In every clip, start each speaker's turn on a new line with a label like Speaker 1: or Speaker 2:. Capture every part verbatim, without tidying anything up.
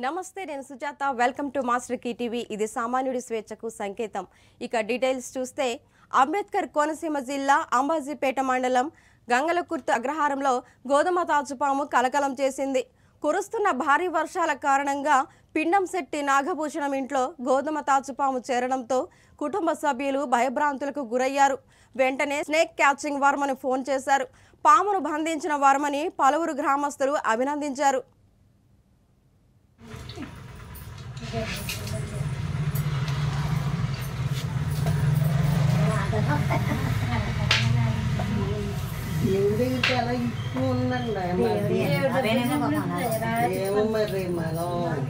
Speaker 1: నమస్తే నేను Sujatha welcome to master key TV ఇది సామాన్యుడి స్వేచ్ఛకు సంకేతం ఇక డీటెయిల్స్ చూస్తే అంబేద్కర్ కోనసీమ జిల్లా అంబాజీపేట మండలం గంగలకుర్తి అగ్రహారంలో గోధుమ తాచుపాము కలకలం చేసింది కురుస్తున్న భారీ వర్షాల కారణంగా పిండంశెట్టి నాగభూషణం ఇంట్లో గోధుమ తాచుపాము చేరడంతో కుటుంబ సభ్యులు భయభ్రాంతులకు గురయ్యారు వెంటనే స్నేక్ క్యాచింగ్ వర్మని ఫోన్ చేశారు పామును బంధించిన వర్మని పలువురు గ్రామస్తులు అభినందించారు
Speaker 2: చాలా ఎక్కువ ఉందండి ఏమో మరి మనం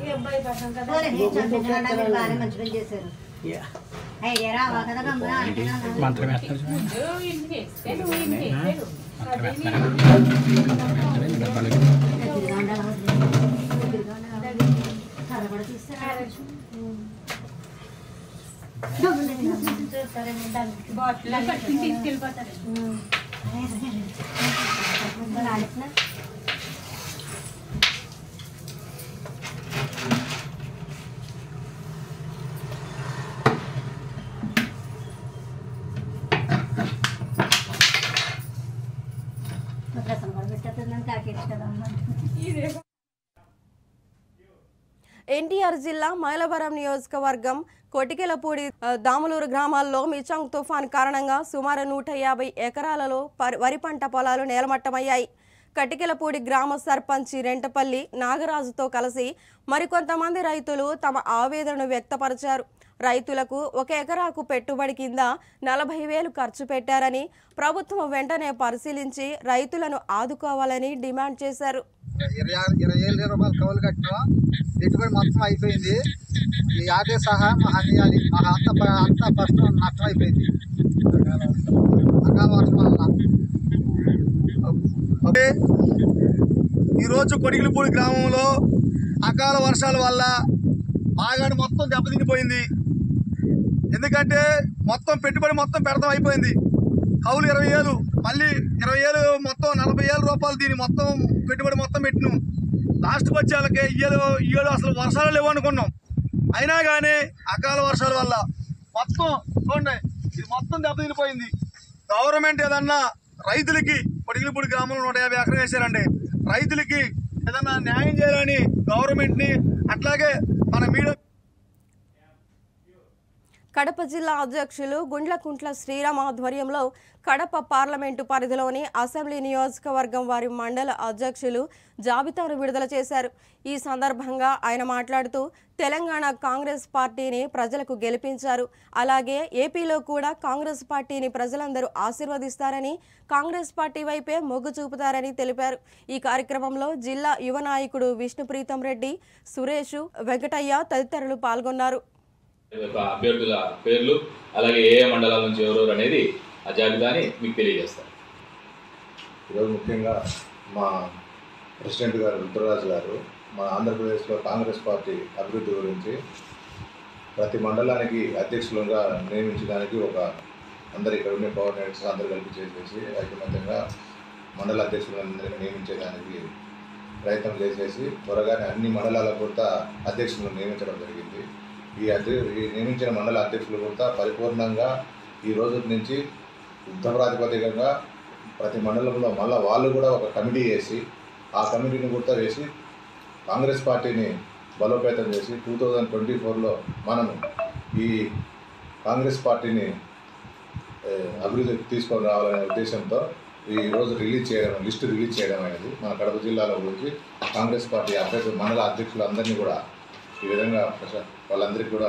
Speaker 3: మంచి పని చేశారు ఐడియా రావాలి కదా
Speaker 4: మంత్రం
Speaker 3: కర్ర కూడా తీస్తారు తీసుకెళ్ళిపోతారు రసం కూడా పెట్టేస్తుందని కాకేసి కదా
Speaker 1: ఎన్టీఆర్ జిల్లా మైలవరం నియోజకవర్గం కొటికెలపూడి దాములూరు గ్రామాల్లో మిచాంగ్ తుఫాన్ కారణంగా సుమారు నూట యాభై ఎకరాలలో వరి పంట పొలాలు నేలమట్టమయ్యాయి కటికెలపూడి గ్రామ సర్పంచి రెంటపల్లి నాగరాజుతో కలిసి మరికొంతమంది రైతులు తమ ఆవేదనను వ్యక్తపరిచారు రైతులకు ఒక ఎకరాకు పెట్టుబడి కింద నలభై వేలు ఖర్చు పెట్టారని ప్రభుత్వం వెంటనే పరిశీలించి రైతులను ఆదుకోవాలని డిమాండ్ చేశారు
Speaker 5: ఇరవై ఏళ్ళ రూపాయలు కౌలు కట్టినా పెట్టుబడి మొత్తం అయిపోయింది ఈ ఆటే సహా మా అనియాలి మా అంత అంత ఫస్ట్ నష్టం అయిపోయింది అకాల వర్షం వల్ల.
Speaker 6: ఈరోజు కొడిగిలిపూడి గ్రామంలో అకాల వర్షాల వల్ల బాగాడు మొత్తం దెబ్బతిండిపోయింది. ఎందుకంటే మొత్తం పెట్టుబడి మొత్తం పెడతాం అయిపోయింది. కౌలు ఇరవై ఏళ్ళు మళ్ళీ ఇరవై ఏళ్ళు మొత్తం నలభై ఏళ్ళ రూపాయలు దీని మొత్తం పెట్టుబడి మొత్తం పెట్టినాం. లాస్ట్కి వచ్చే వాళ్ళకి ఇయ్యలు ఇయ్యలు అసలు వర్షాలు లేవు అనుకున్నాం. అయినా కానీ అకాల వర్షాల వల్ల మొత్తం చూడండి ఇది మొత్తం దెబ్బతిండిపోయింది. గవర్నమెంట్ ఏదన్నా రైతులకి కొడిగిలిపూడి గ్రామంలో నూట యాభై ఎకరం వేశారండి. రైతులకి ఏదన్నా న్యాయం చేయాలని గవర్నమెంట్ని అట్లాగే మన మీడియా.
Speaker 1: కడప జిల్లా అధ్యక్షులు గుండ్లకుంట్ల శ్రీరామ్ ఆధ్వర్యంలో కడప పార్లమెంటు పరిధిలోని అసెంబ్లీ నియోజకవర్గం వారి మండల అధ్యక్షులు జాబితాను విడుదల చేశారు. ఈ సందర్భంగా ఆయన మాట్లాడుతూ తెలంగాణ కాంగ్రెస్ పార్టీని ప్రజలకు గెలిపించారు. అలాగే ఏపీలో కూడా కాంగ్రెస్ పార్టీని ప్రజలందరూ ఆశీర్వదిస్తారని కాంగ్రెస్ పార్టీ వైపే మొగ్గు చూపుతారని తెలిపారు. ఈ కార్యక్రమంలో జిల్లా యువ నాయకుడు విష్ణుప్రీతం రెడ్డి, సురేష్, వెంకటయ్య తదితరులు పాల్గొన్నారు.
Speaker 7: అభ్యర్థుల పేర్లు అలాగే ఏ ఏ మండలాల నుంచి ఎవరెవరు అనేది ఆ జాబితాని మీకు తెలియజేస్తారు.
Speaker 8: ఈరోజు ముఖ్యంగా మా ప్రెసిడెంట్ గారు రుద్రరాజు గారు మా ఆంధ్రప్రదేశ్లో కాంగ్రెస్ పార్టీ అభివృద్ధి గురించి ప్రతి మండలానికి అధ్యక్షులుగా నియమించడానికి ఒక అందరు ఇక్కడ ఉండే కోఆర్డినేటర్స్ అందరూ కలిపి చేసేసి ఐకమత్యంగా మండల అధ్యక్షులందరినీ నియమించేదానికి ప్రయత్నం చేసేసి త్వరగానే అన్ని మండలాలకు కూడా అధ్యక్షులను నియమించడం జరిగింది. ఈ అధ్య ఈ నియమించిన మండల అధ్యక్షులు కూడా పరిపూర్ణంగా ఈ రోజు నుంచి యుద్ధ ప్రాతిపదికంగా ప్రతి మండలంలో మళ్ళీ వాళ్ళు కూడా ఒక కమిటీ వేసి ఆ కమిటీని కూడా వేసి కాంగ్రెస్ పార్టీని బలోపేతం చేసి టూ థౌజండ్ ట్వంటీ ఫోర్లో మనం ఈ కాంగ్రెస్ పార్టీని అభివృద్ధి తీసుకొని రావాలనే ఉద్దేశంతో ఈరోజు రిలీజ్ చేయడం లిస్టు రిలీజ్ చేయడం అనేది మన కడప జిల్లాలో గురించి కాంగ్రెస్ పార్టీ అభ్యర్థి మండల అధ్యక్షులందరినీ కూడా ఈ విధంగా వాళ్ళందరికీ కూడా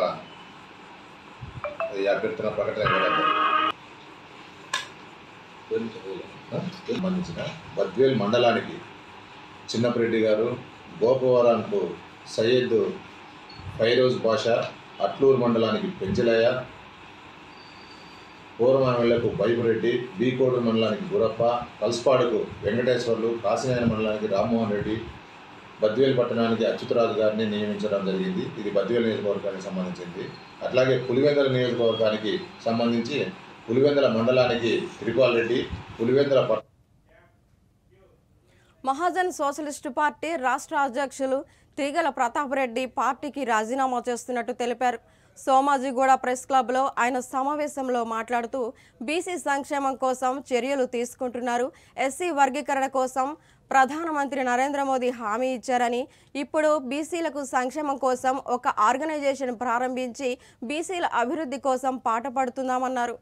Speaker 8: ఈ అభ్యర్థన ప్రకటన సంబంధించిన బద్వేల్ మండలానికి చిన్నపరెడ్డి గారు, గోపవరానికి సయ్యద్ ఫైరోజ్ బాషా, అట్లూరు మండలానికి పెంచలయ్య, పూర్వమానలకు బైపురెడ్డి, బీకోడు మండలానికి గురప్ప, కల్స్పాడుకు వెంకటేశ్వర్లు, కాశీనాయన మండలానికి రామ్మోహన్ రెడ్డి, బద్వేల్ పట్టణానికి అచ్యుతరాజు గారిని నియమించడం జరిగింది. ఇది బద్వేల్ నియోజకవర్గానికి సంబంధించింది. అట్లాగే పులివెందుల నియోజకవర్గానికి సంబంధించి పులివెందుల మండలానికి త్రిపాల్ రెడ్డి, పులివెందుల
Speaker 1: మహాజన్ సోషలిస్టు పార్టీ రాష్ట్ర అధ్యక్షులు తీగల ప్రతాప్ రెడ్డి పార్టీకి రాజీనామా చేస్తున్నట్టు తెలిపారు. సోమాజిగూడ ప్రెస్ క్లబ్లో ఆయన సమావేశంలో మాట్లాడుతూ బీసీ సంక్షేమం కోసం చర్యలు తీసుకుంటున్నారు. ఎస్సీ వర్గీకరణ కోసం ప్రధానమంత్రి నరేంద్ర మోదీ హామీ ఇచ్చారని, ఇప్పుడు బీసీలకు సంక్షేమం కోసం ఒక ఆర్గనైజేషన్ ప్రారంభించి బీసీల అభివృద్ధి కోసం పాటుపడుతున్నామన్నారు.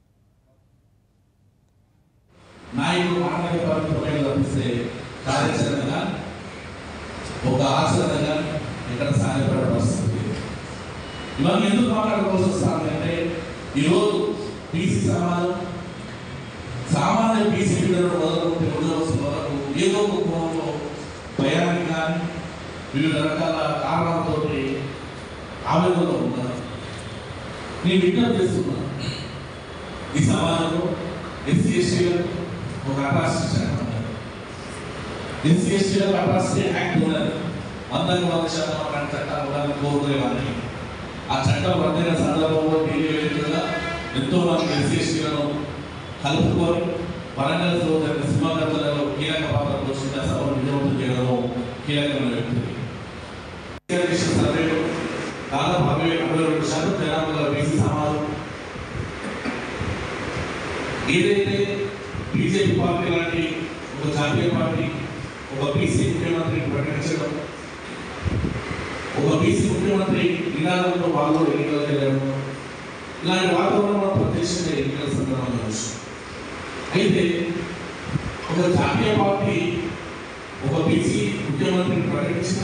Speaker 4: ఇవన్నీ ఎందుకు మాట్లాడుకోవాల్సి వస్తామంటే ఈరోజు బీసీ సమాజం సామాన్య బీసీ బిడ్డలు మొదలుకుంటే ఉద్యోగస్తుల వరకు ఏదో ఒక కోణంలో భయానికి కానీ వివిధ రకాల కారణాలతో ఆవేదనలో ఉన్నారు. నేను విజ్ఞప్తి చేస్తున్నాను, ఈ సమాజంలో ఎస్సీ ఎస్టీలకు ఒక అట్రాసిటీ చట్టం ఉన్నది. ఎస్సీ ఎస్టీలకు అట్రాసిటీ యాక్ట్ ఉన్నది. అందరికీ వంద శాతం అలాంటి చట్టాలు ఉండాలని కోరుకునేవాడిని. ఆ చట్టం రద్దయిన సందర్భంలో ఢిల్లీ వేదికగా ఎంతో మంది ఎస్సీ ఎస్టీలను కలుపుకొని వరంగల్లో జరిగిన సింహగర్జనలో కీలక పాత్ర పోషించిన సభను విజయవంతం చేయడంలో కీలకమైన వ్యక్తి. సర్వేలో దాదాపు అరవై అరవై రెండు శాతం జనాభా బీసీ సమాజం ఏదైతే బీజేపీ పార్టీ లాంటి ఒక జాతీయ పార్టీ ఒక బీసీ ముఖ్యమంత్రిని ప్రకటించడం, ఒక బీసీ ముఖ్యమంత్రి నినాదంలో వాళ్ళు ఎన్నికలు చేయడం, ఇలాంటి వాతావరణంలో ప్రత్యక్షంగా ఎన్నికల సందర్భంగా విషయం. అయితే ఒక జాతీయ పార్టీ ఒక బీసీ ముఖ్యమంత్రిని ప్రకటించిన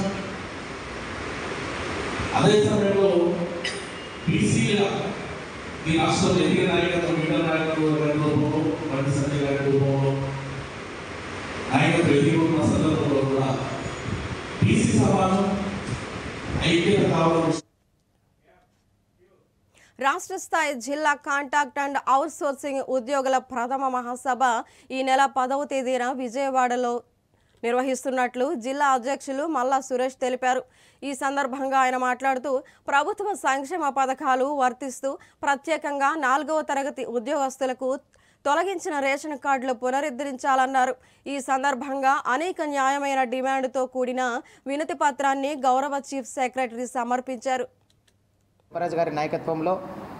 Speaker 4: అదే సమయంలో బీసీల ఈ రాష్ట్రంలో ఎన్నికల నాయకత్వం మిగతా నాయకత్వం గారి రూపంలో బండి సంజయ్ గారి రూపంలో నాయకత్వం ఎదుర్కొన్న సందర్భంలో కూడా బీసీ సమాజం ఐక్యత కావాలని
Speaker 1: రాష్ట్ర స్థాయి జిల్లా కాంట్రాక్ట్ అండ్ అవుట్ సోర్సింగ్ ఉద్యోగుల ప్రథమ మహాసభ ఈ నెల పదవ తేదీన విజయవాడలో నిర్వహిస్తున్నట్లు జిల్లా అధ్యక్షులు మల్లా సురేష్ తెలిపారు. ఈ సందర్భంగా ఆయన మాట్లాడుతూ ప్రభుత్వ సంక్షేమ పథకాలు వర్తిస్తూ ప్రత్యేకంగా నాలుగవ తరగతి ఉద్యోగస్తులకు తొలగించిన రేషన్ కార్డులు పునరుద్ధరించాలన్నారు. ఈ సందర్భంగా అనేక న్యాయమైన డిమాండ్తో కూడిన వినతి పత్రాన్ని గౌరవ చీఫ్ సెక్రటరీ సమర్పించారు.
Speaker 9: రాజు గారి నాయకత్వంలో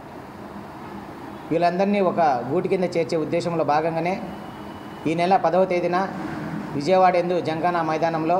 Speaker 9: వీళ్ళందరినీ ఒక గూటి కింద చేర్చే ఉద్దేశంలో భాగంగానే ఈ నెల పదవ తేదీన విజయవాడ యందు జంగానా మైదానంలో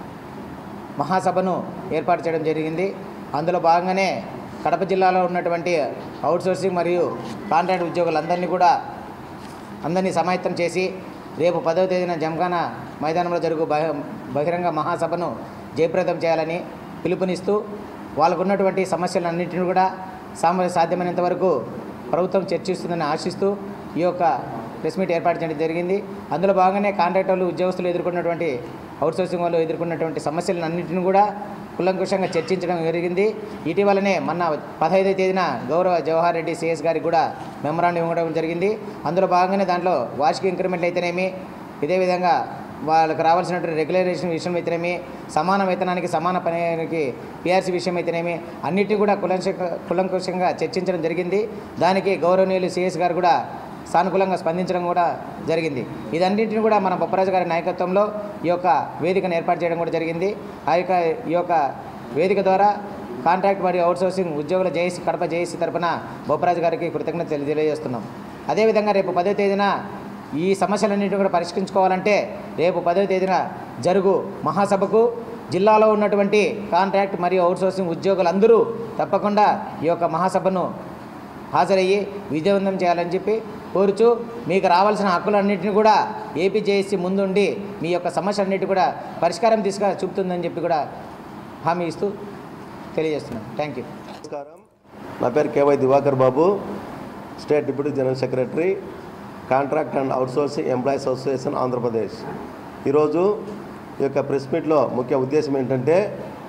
Speaker 9: మహాసభను ఏర్పాటు చేయడం జరిగింది. అందులో భాగంగానే కడప జిల్లాలో ఉన్నటువంటి అవుట్సోర్సింగ్ మరియు కాంట్రాక్ట్ ఉద్యోగులందరినీ కూడా అందరినీ సమాయత్తం చేసి రేపు పదవ తేదీన జంగానా మైదానంలో జరుగు బహిరంగ మహాసభను జయప్రదం చేయాలని పిలుపునిస్తూ వాళ్ళకు ఉన్నటువంటి సమస్యలన్నింటినీ కూడా సామ సాధ్యమైనంత వరకు ప్రభుత్వం చర్చిస్తుందని ఆశిస్తూ ఈ యొక్క ప్రెస్ మీట్ ఏర్పాటు చేయడం జరిగింది. అందులో భాగంగానే కాంట్రాక్టర్లు ఉద్యోగస్తులు ఎదుర్కొన్నటువంటి అవుట్సోర్సింగ్ వాళ్ళు ఎదుర్కొన్నటువంటి సమస్యలన్నింటినీ కూడా కులంకుషంగా చర్చించడం జరిగింది. ఇటీవలనే మొన్న పదహైదవ తేదీన గౌరవ జవహర్ రెడ్డి సిఎస్ గారికి కూడా మెమరాండం ఇవ్వడం జరిగింది. అందులో భాగంగానే దాంట్లో వార్షిక ఇంక్రిమెంట్లు అయితేనేమి, ఇదే విధంగా వాళ్ళకి రావాల్సినటువంటి రెగ్యులరైజేషన్ విషయం అయితేనేమి, సమాన వేతనానికి సమాన పనికి పిఆర్సీ విషయం అయితేనేమి అన్నిటినీ కూడా కులంశ కులంకుషంగా చర్చించడం జరిగింది. దానికి గౌరవనీయులు సిఎస్ గారు కూడా సానుకూలంగా స్పందించడం కూడా జరిగింది. ఇదన్నింటిని కూడా మన బొప్పరాజు గారి నాయకత్వంలో ఈ యొక్క వేదికను ఏర్పాటు చేయడం కూడా జరిగింది. ఆ యొక్క ఈ యొక్క వేదిక ద్వారా కాంట్రాక్ట్ మరియు అవుట్సోర్సింగ్ ఉద్యోగుల జేఏసీ కడప జేఏసీ తరఫున బొప్పరాజు గారికి కృతజ్ఞతలు తెలియజేస్తున్నాం. అదేవిధంగా రేపు పదో తేదీన ఈ సమస్యలన్నింటినీ కూడా పరిష్కరించుకోవాలంటే రేపు పదవ తేదీన జరుగు మహాసభకు జిల్లాలో ఉన్నటువంటి కాంట్రాక్ట్ మరియు అవుట్సోర్సింగ్ ఉద్యోగులందరూ తప్పకుండా ఈ యొక్క మహాసభను హాజరయ్యి విజయవంతం చేయాలని చెప్పి కోరుచు, మీకు రావాల్సిన హక్కులన్నింటినీ కూడా ఏపీ జేఏసీ ముందుండి మీ యొక్క సమస్యలన్నింటి కూడా పరిష్కారం తీసుకు చూపుతుందని చెప్పి కూడా హామీ ఇస్తూ తెలియజేస్తున్నాను. Thank you.
Speaker 10: నమస్కారం, నా పేరు KY Diwakar Babu, state deputy general secretary, contract and outsourcing employees association Andhra Pradesh. ఈరోజు ఈ యొక్క ప్రెస్ మీట్లో ముఖ్య ఉద్దేశం ఏంటంటే,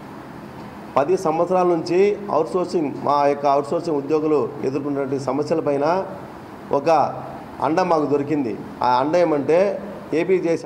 Speaker 10: పది సంవత్సరాల నుంచి అవుట్సోర్సింగ్ మా యొక్క అవుట్సోర్సింగ్ ఉద్యోగులు ఎదుర్కొన్నటువంటి సమస్యలపైన ఒక అండ మాకు దొరికింది. ఆ అండ ఏమంటే ఏపీ జేఏసీ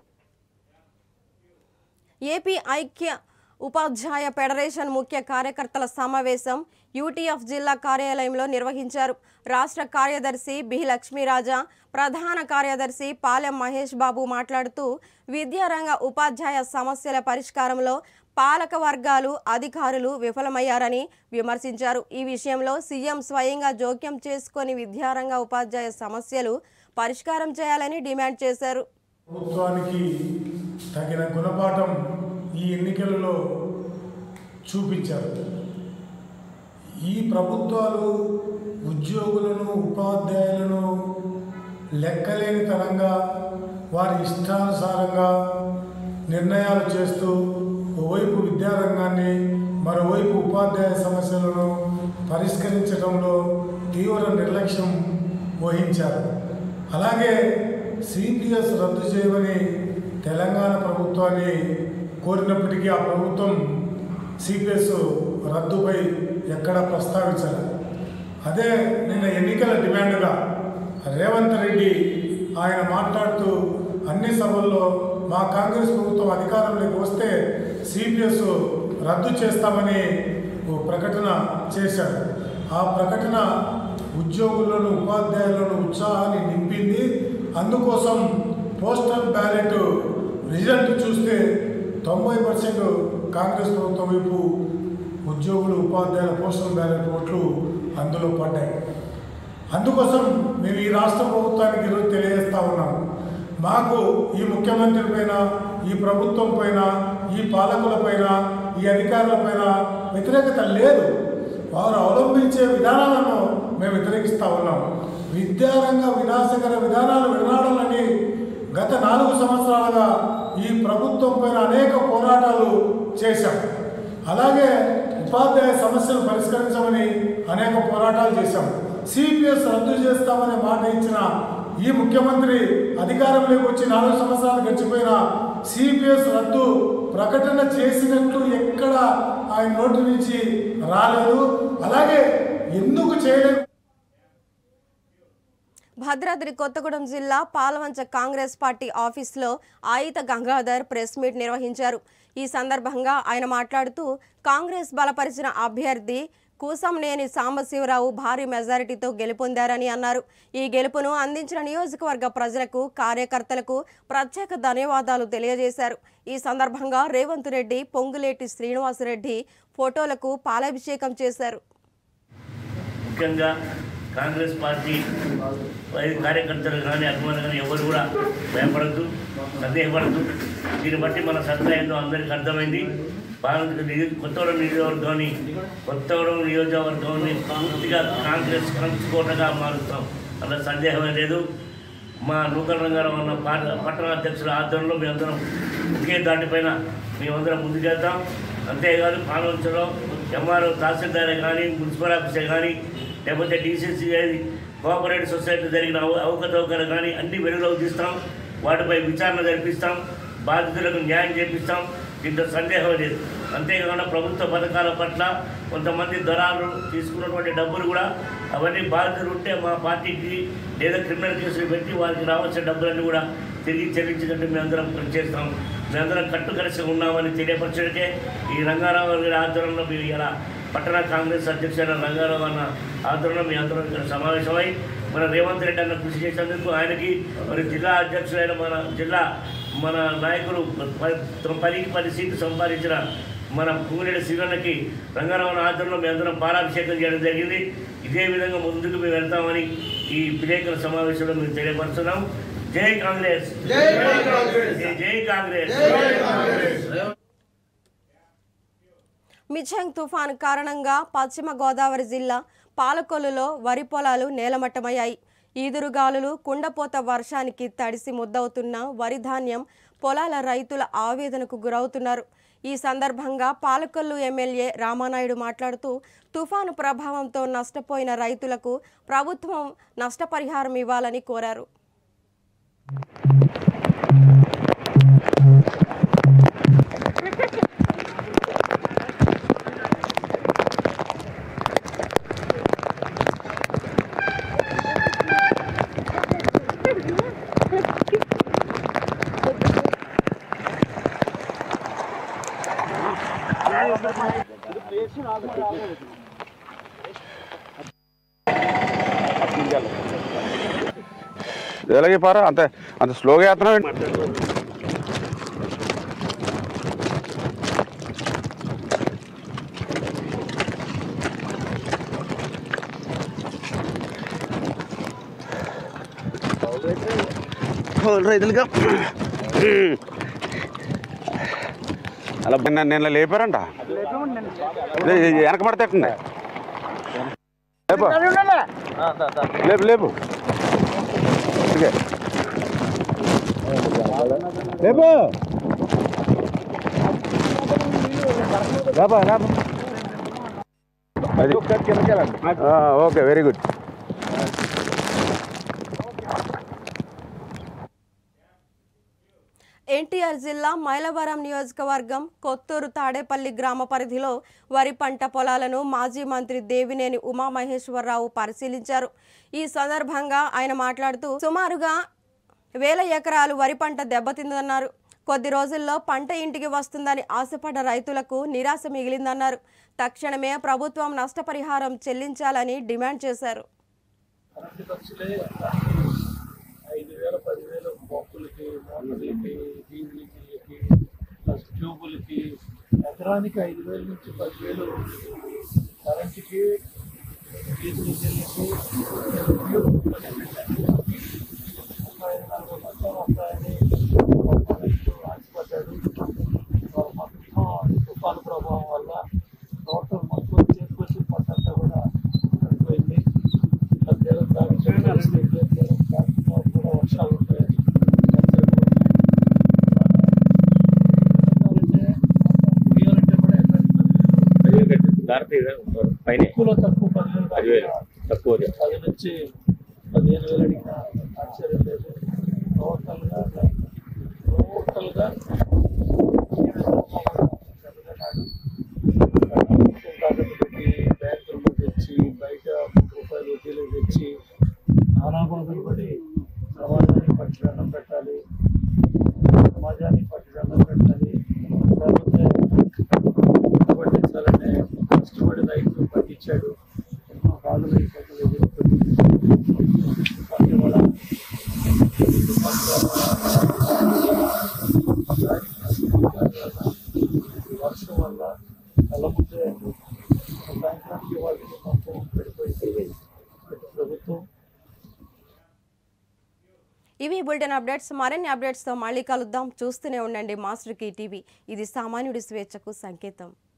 Speaker 1: ఏపీ ఐక్య ఉపాధ్యాయ ఫెడరేషన్ ముఖ్య కార్యకర్తల సమావేశం యూటీఎఫ్ జిల్లా కార్యాలయంలో నిర్వహించారు. రాష్ట్ర కార్యదర్శి బి లక్ష్మీరాజా, ప్రధాన కార్యదర్శి పాలెం మహేష్ బాబు మాట్లాడుతూ విద్యారంగ ఉపాధ్యాయ సమస్యల పరిష్కారంలో పాలక వర్గాలు అధికారులు విఫలమయ్యారని విమర్శించారు. ఈ విషయంలో సీఎం స్వయంగా జోక్యం చేసుకొని విద్యారంగ ఉపాధ్యాయ సమస్యలు పరిష్కారం చేయాలని డిమాండ్ చేశారు.
Speaker 11: ప్రభుత్వానికి తగిన గుణపాఠం ఈ ఎన్నికలలో చూపించారు. ఈ ప్రభుత్వాలు ఉద్యోగులను ఉపాధ్యాయులను లెక్కలేని తరంగా వారి ఇష్టానుసారంగా నిర్ణయాలు చేస్తూ ఓవైపు విద్యారంగాన్ని మరోవైపు ఉపాధ్యాయ సమస్యలను పరిష్కరించడంలో తీవ్ర నిర్లక్ష్యం వహించారు. అలాగే సిపిఎస్ రద్దు చేయమని తెలంగాణ ప్రభుత్వాన్ని కోరినప్పటికీ ఆ ప్రభుత్వం సిపిఎస్ రద్దుపై ఎక్కడా ప్రస్తావించాలి. అదే నిన్న ఎన్నికల డిమాండ్గా రేవంత్ రెడ్డి ఆయన మాట్లాడుతూ అన్ని సభల్లో మా కాంగ్రెస్ ప్రభుత్వం అధికారంలోకి వస్తే సిపిఎస్ రద్దు చేస్తామని ప్రకటన చేశారు. ఆ ప్రకటన ఉద్యోగులను ఉపాధ్యాయులను ఉత్సాహాన్ని నింపింది. అందుకోసం పోస్టల్ బ్యాలెట్ రిజల్ట్ చూస్తే తొంభై పర్సెంట్ కాంగ్రెస్ ప్రభుత్వం వైపు ఉద్యోగులు ఉపాధ్యాయుల పోస్టల్ బ్యాలెట్ ఓట్లు అందులో పడ్డాయి. అందుకోసం మేము ఈ రాష్ట్ర ప్రభుత్వానికి ఈరోజు తెలియజేస్తూ ఉన్నాం, మాకు ఈ ముఖ్యమంత్రి పైన, ఈ ప్రభుత్వం పైన, ఈ పాలకుల పైన, ఈ అధికారుల పైన వ్యతిరేకత లేదు. వారు అవలంబించే విధానాలను మేము వ్యతిరేకిస్తూ ఉన్నాం. విద్యారంగ వినాశకర విధానాలు వినాడాలని గత నాలుగు సంవత్సరాలుగా ఈ ప్రభుత్వం పైన అనేక పోరాటాలు చేశాం. అలాగే ఉపాధ్యాయ సమస్యలు పరిష్కరించమని అనేక పోరాటాలు చేశాం. సిపిఎస్ రద్దు చేస్తామని మాట ఇచ్చిన ఈ ముఖ్యమంత్రి అధికారంలోకి వచ్చి నాలుగు సంవత్సరాలు గడిచిపోయిన సిపిఎస్ రద్దు ప్రకటన చేసినట్టు ఎక్కడ ఆయన నోటి నుంచి రాలేదు. అలాగే ఎందుకు చేయలేదు?
Speaker 1: భద్రాద్రి కొత్తగూడెం జిల్లా పాలవంచ కాంగ్రెస్ పార్టీ ఆఫీసులో ఆయిత గంగాధర్ ప్రెస్ మీట్ నిర్వహించారు. ఈ సందర్భంగా ఆయన మాట్లాడుతూ కాంగ్రెస్ బలపరిచిన అభ్యర్థి కూసంనేని సాంబశివరావు భారీ మెజారిటీతో గెలుపొందారని అన్నారు. ఈ గెలుపును అందించిన నియోజకవర్గ ప్రజలకు, కార్యకర్తలకు ప్రత్యేక ధన్యవాదాలు తెలియజేశారు. ఈ సందర్భంగా రేవంత్ రెడ్డి, పొంగులేటి శ్రీనివాసరెడ్డి ఫోటోలకు పాలాభిషేకం చేశారు.
Speaker 12: ముఖ్యంగా కాంగ్రెస్ పార్టీ కార్యకర్తలు కానీ అభిమానులు కానీ ఎవరు కూడా భయపడద్దు, సందేహపడద్దు. దీన్ని బట్టి మన సత్తా ఏందో అందరికీ అర్థమైంది. కొత్తగూడెం నియోజకవర్గాన్ని కొత్తగూడెం నియోజకవర్గాన్ని పూర్తిగా కాంగ్రెస్ కంచుకోటగా మారుస్తాం, అలా సందేహమే లేదు. మా నూకల రంగారావు అన్న పట్టణ అధ్యక్షుల ఆధ్వర్యంలో మేమందరం ఒకే దాటిపైన మేమందరం ముందుకెళ్తాం. అంతేకాదు పాలవంచలో ఎంఆర్ఓ తహసీల్దారే కానీ, మున్సిపల్ ఆఫీసే కానీ, లేకపోతే డీసీసీ కోఆపరేటివ్ సొసైటీ జరిగిన అవకతవకలు కానీ అన్ని వెలుగులోకి తీస్తాం. వాటిపై విచారణ జరిపిస్తాం, బాధితులకు న్యాయం చేపిస్తాం. దీంట్లో సందేహం లేదు. అంతేకాకుండా ప్రభుత్వ పథకాల పట్ల కొంతమంది దళాలు తీసుకున్నటువంటి డబ్బులు కూడా అవన్నీ బాధితులు ఉంటే మా పార్టీకి లేదా క్రిమినల్ కేసులు పెట్టి వారికి రావాల్సిన డబ్బులన్నీ కూడా తిరిగి చెల్లించినట్టు మేమందరం పనిచేస్తాం. మేమందరం కట్టుకలిసి ఉన్నామని తెలియపరచడానికే ఈ రంగారావు గారి ఆధ్వర్యంలో మేము ఇలా పట్టణ కాంగ్రెస్ అధ్యక్షుడైన రంగారావు అన్న ఆధ్వర్యంలో మీ అందరం ఇక్కడ సమావేశమై మన రేవంత్ రెడ్డి అన్న కృషి చేసేందుకు ఆయనకి మరి జిల్లా అధ్యక్షుడైన మన జిల్లా మన నాయకులు పదికి పది సీట్లు సంపాదించిన మన పొంగులేటి శ్రీరన్నకి రంగారావు ఆధ్వర్యంలో మేము అందరం పాలాభిషేకం చేయడం జరిగింది. ఇదే విధంగా ముందుకు మేము వెళ్తామని ఈ విలేకరుల సమావేశంలో మేము తెలియపరుస్తున్నాం. జై కాంగ్రెస్, జై కాంగ్రెస్.
Speaker 1: మిఛంగ్ తుఫాను కారణంగా పశ్చిమ గోదావరి జిల్లా పాలకొల్లులో వరి పొలాలు నేలమట్టమయ్యాయి. ఈదురుగాలులు, కుండపోత వర్షానికి తడిసి ముద్దవుతున్న వరి ధాన్యం పొలాల రైతుల ఆవేదనకు గురవుతున్నారు. ఈ సందర్భంగా పాలకొల్లు ఎమ్మెల్యే రామానాయుడు మాట్లాడుతూ తుఫాను ప్రభావంతో నష్టపోయిన రైతులకు ప్రభుత్వం నష్టపరిహారం ఇవ్వాలని కోరారు.
Speaker 13: ఎలాగే పారా అంత అంత స్లోగా వేస్తున్నావు. కౌలు రైతులుగా అలా నిన్న లేపారంట వెనక పడతాయండి లేపు లేపు లేపు లేపు అది ఓకే వెరీ గుడ్.
Speaker 1: ఎన్టీఆర్ జిల్లా మైలవరం నియోజకవర్గం కొత్తూరు తాడేపల్లి గ్రామ పరిధిలో వరి పంట పొలాలను మాజీ మంత్రి దేవినేని ఉమామహేశ్వరరావు పరిశీలించారు. ఈ సందర్భంగా ఆయన మాట్లాడుతూ సుమారుగా వేల ఎకరాలు వరి పంట దెబ్బతిందన్నారు. కొద్ది రోజుల్లో పంట ఇంటికి వస్తుందని ఆశపడ్డ రైతులకు నిరాశ మిగిలిందన్నారు. తక్షణమే ప్రభుత్వం నష్టపరిహారం చెల్లించాలని డిమాండ్ చేశారు.
Speaker 14: ఐదు వేల పదివేలు పంపులకి మోటార్లకి డీజిల్కి ప్లస్ ట్యూబులకి ఎకరానికి ఐదు వేల నుంచి పదివేలు కరెంటుకి డీజిల్ బిల్లుకి ముప్పై ఐదు నలభై లక్షలు వస్తాయని ఆశపడ్డాడు. మొత్తం తుఫాను ప్రభావం వల్ల టోటల్ మొత్తం చేసుకొచ్చి పంటంతా కూడా పడిపోయింది. వర్షాలు ఉంటాయి. ఎక్కువలో తక్కువ పదివేలు తక్కువ పది నుంచి పదిహేను వేలు అడిగిన ఆశ్చర్యం లేదు. టోటల్గా టోటల్గా చంద్రనాడు తాకట్టు పెట్టి బ్యాంకుల్లో తెచ్చి బయట మూడు రూపాయలు వడ్డీలు తెచ్చి నానా బాధలు పడి సమాజానికి పట్టిదండం పెట్టాలి సమాజానికి పట్టిదండం పెట్టాలి లేకపోతే పట్టించాలనే కష్టపడి రైతు పట్టించాడు. ఎన్నో బాధలు ఇబ్బందులు ఎదుర్కొని వల్ల వర్షం వల్ల కళ్ళముద్దే సాయంత్రానికి వాటికి మొత్తం పడిపోయింది ప్రభుత్వం.
Speaker 1: ఇవి బులెటిన్ అప్డేట్స్. మరిన్ని అప్డేట్స్తో మళ్ళీ కలుద్దాం. చూస్తూనే ఉండండి మాస్టర్ కీ టీవీ. ఇది సామాన్యుడి స్వేచ్ఛకు సంకేతం.